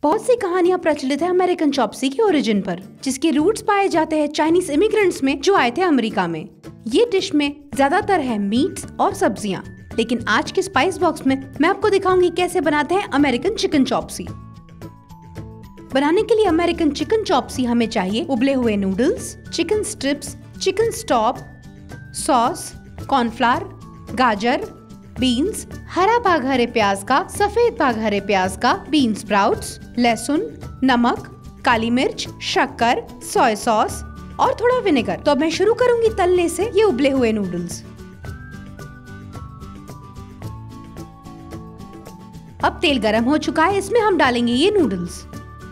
बहुत सी कहानियां प्रचलित है अमेरिकन चॉपसी के ओरिजिन पर, जिसके रूट्स पाए जाते हैं चाइनीज इमिग्रेंट्स में जो आए थे अमेरिका में। ये डिश में ज्यादातर है मीट्स और सब्जियां, लेकिन आज के स्पाइस बॉक्स में मैं आपको दिखाऊंगी कैसे बनाते हैं अमेरिकन चिकन चॉपसी। बनाने के लिए अमेरिकन चिकन चॉपसी हमें चाहिए उबले हुए noodles, chicken strips, chicken stock, sauce, cornflour, गाजर, बीन्स, हरा भाग हरे प्याज का, सफेद भाग हरे प्याज का, बीन स्प्राउट्स, लहसुन, नमक, काली मिर्च, शक्कर, सोया सॉस और थोड़ा विनेगर। तो अब मैं शुरू करूंगी तलने से ये उबले हुए नूडल्स। अब तेल गरम हो चुका है, इसमें हम डालेंगे ये नूडल्स।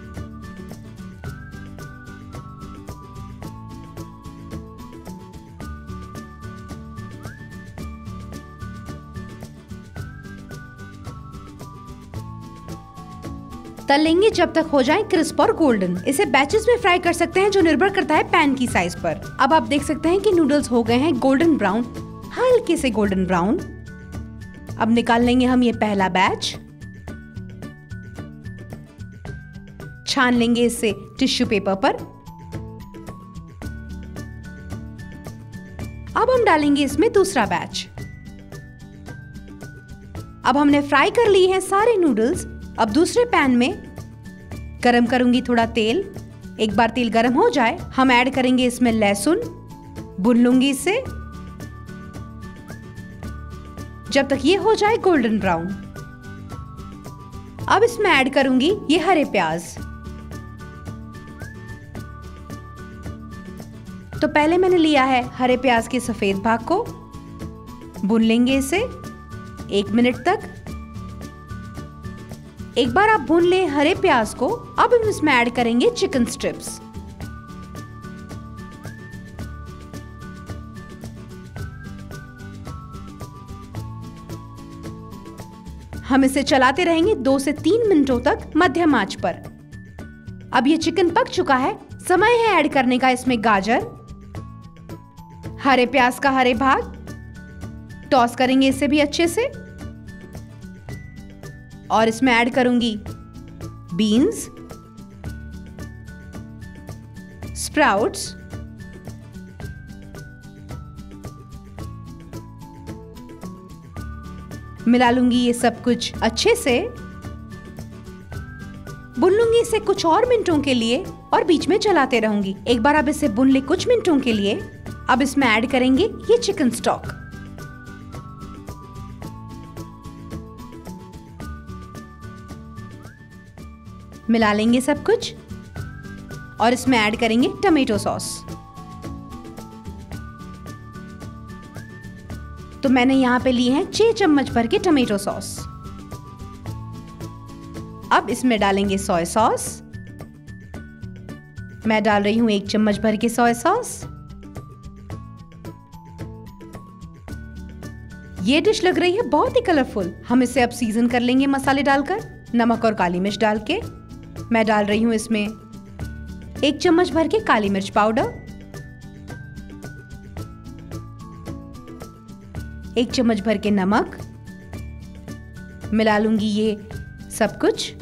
तल लेंगे जब तक हो जाए क्रिस्प और गोल्डन। इसे बैचेस में फ्राई कर सकते हैं, जो निर्भर करता है पैन की साइज पर। अब आप देख सकते हैं कि नूडल्स हो गए हैं गोल्डन ब्राउन, हल्के से गोल्डन ब्राउन। अब निकाल लेंगे हम ये पहला बैच, छान लेंगे इसे टिश्यू पेपर पर। अब हम डालेंगे इसमें दूसरा बैच। अब हमने फ्राई कर लिए हैं सारे नूडल्स। अब दूसरे पैन में गरम करूंगी थोड़ा तेल। एक बार तेल गरम हो जाए, हम ऐड करेंगे इसमें लहसुन, भून लूंगी इसे जब तक ये हो जाए गोल्डन ब्राउन। अब इसमें ऐड करूंगी ये हरे प्याज। तो पहले मैंने लिया है हरे प्याज के सफेद भाग को, भून लेंगे इसे 1 मिनट तक। एक बार आप भून लें हरे प्याज को, अब हम इसमें ऐड करेंगे चिकन स्ट्रिप्स। हम इसे चलाते रहेंगे 2 से 3 मिनटों तक मध्यम आंच पर। अब ये चिकन पक चुका है, समय है ऐड करने का इसमें गाजर, हरे प्याज का हरे भाग। टॉस करेंगे इसे भी अच्छे से और इसमें ऐड करूंगी बीन्स, स्प्राउट्स, मिला लूंगी ये सब कुछ अच्छे से। भून लूंगी इसे कुछ और मिनटों के लिए और बीच में चलाते रहूंगी। एक बार अब इसे भून ले कुछ मिनटों के लिए। अब इसमें ऐड करेंगे ये चिकन स्टॉक। मिला लेंगे सब कुछ और इसमें ऐड करेंगे टमेटो सॉस। तो मैंने यहाँ पे लिए हैं 6 चम्मच भर के टमेटो सॉस। अब इसमें डालेंगे सोया सॉस। मैं डाल रही हूँ 1 चम्मच भर के सोया सॉस। ये डिश लग रही है बहुत ही कलरफुल। हम इसे अब सीजन कर लेंगे मसाले डालकर। नमक और काली मिर्च डाल के मैं डाल रही हूं इसमें 1 चम्मच भर के काली मिर्च पाउडर, 1 चम्मच भर के नमक। मिला लूंगी ये सब कुछ।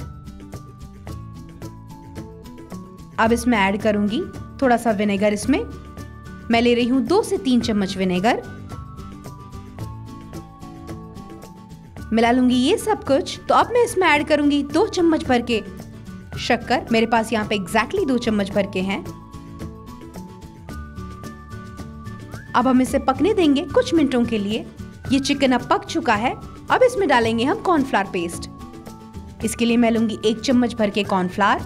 अब इसमें ऐड करूंगी थोड़ा सा विनेगर। इसमें मैं ले रही हूं 2 से 3 चम्मच विनेगर। मिला लूंगी ये सब कुछ। तो अब मैं इसमें ऐड करूंगी 2 चम्मच भर के शक्कर। मेरे पास यहाँ पे एग्जैक्टली 2 चम्मच भर के हैं। अब हम इसे पकने देंगे कुछ मिनटों के लिए। ये चिकन अब पक चुका है। अब इसमें डालेंगे हम कॉर्नफ्लावर पेस्ट। इसके लिए मैं लूंगी 1 चम्मच भर के कॉर्नफ्लावर।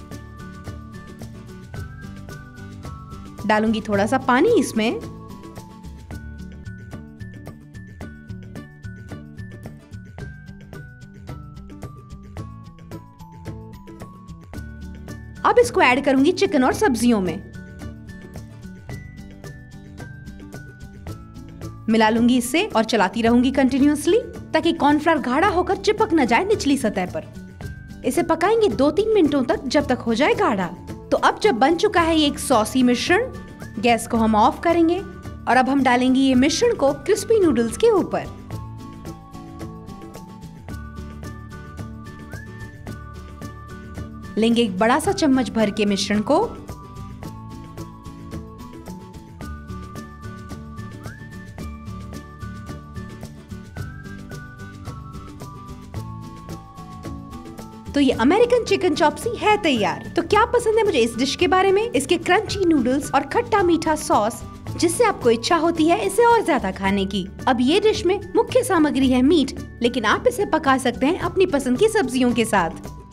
डालूंगी थोड़ा सा पानी इसमें। अब इसको ऐड करूंगी चिकन और सब्जियों में। मिला लूंगी इससे और चलाती रहूंगी कंटिन्यूअसली, ताकि कॉर्नफ्लावर गाढ़ा होकर चिपक न जाए निचली सतह पर। इसे पकाएंगे 2-3 मिनटों तक जब तक हो जाए गाढ़ा। तो अब जब बन चुका है ये एक सॉसी मिश्रण, गैस को हम ऑफ करेंगे और अब हम डालेंगे ये मिश्रण को क्रिस्पी नूडल्स के ऊपर। लेंगे एक बड़ा सा चम्मच भर के मिश्रण को तो ये अमेरिकन चिकन चॉप्सी है तैयार। तो क्या पसंद है मुझे इस डिश के बारे में? इसके क्रंची नूडल्स और खट्टा मीठा सॉस, जिससे आपको इच्छा होती है इसे और ज्यादा खाने की। अब ये डिश में मुख्य सामग्री है मीट, लेकिन आप इसे पका सकते हैं अपनी पसंद की सब्जियों के साथ।